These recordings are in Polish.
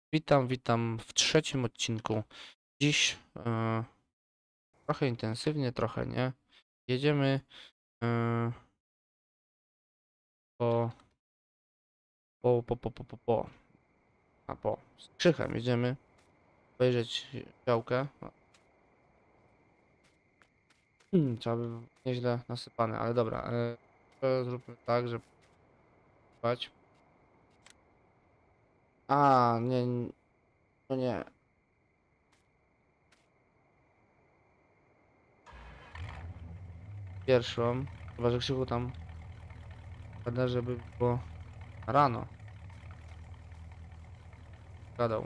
Witam w trzecim odcinku. Dziś trochę intensywnie, trochę nie. Jedziemy e, po, po. Z Krzychem jedziemy obejrzeć działkę. Trzeba by było nieźle nasypane, ale dobra. To zróbmy tak, żeby spać. A, nie, no nie. Pierwszą. Chyba, że Krzychu tam gada, żeby było rano. Gadał.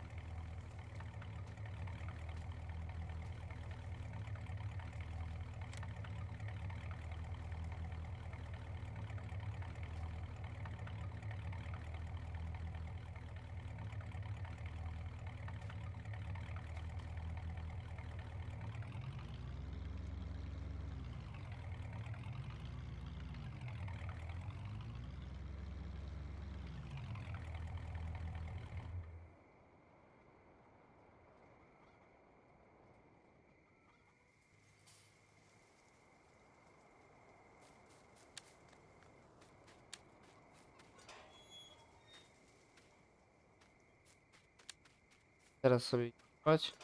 Teraz sobie spać.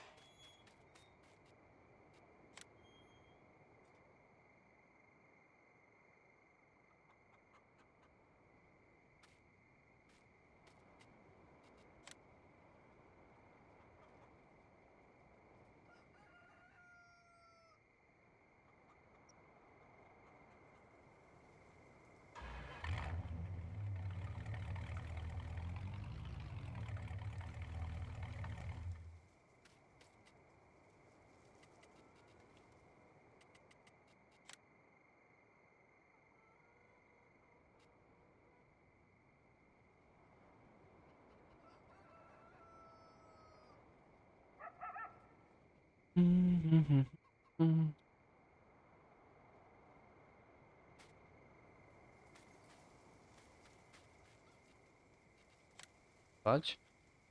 Spać.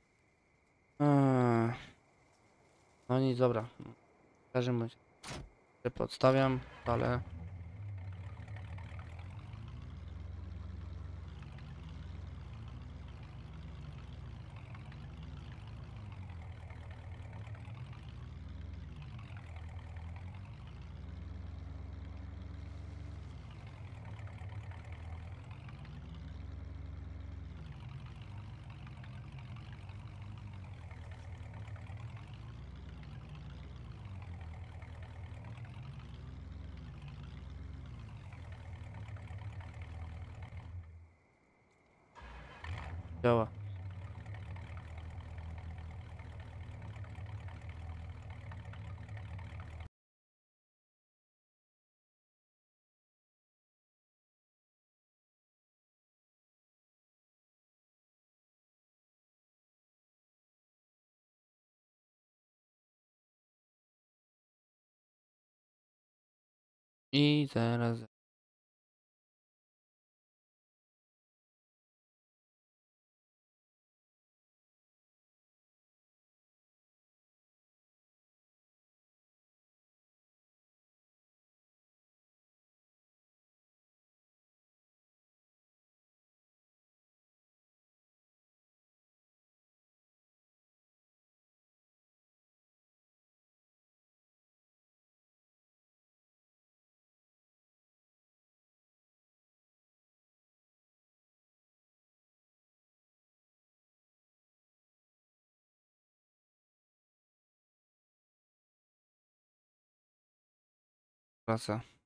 No nic, dobra. W każdym bądź się podstawiam, ale działa. I zaraz. Wraca.